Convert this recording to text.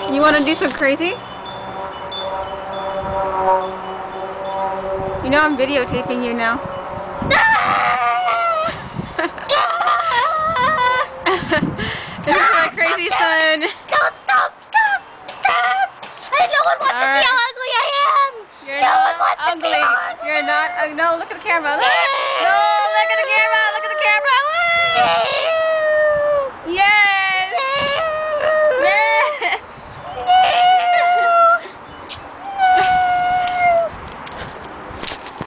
You want to do some crazy? You know I'm videotaping you now. This is my crazy son. Don't stop! No one wants to see how ugly I am! You're no not one wants ugly. to see how ugly You're not. No, look at the camera. Look. No, look at the camera. Look at the camera.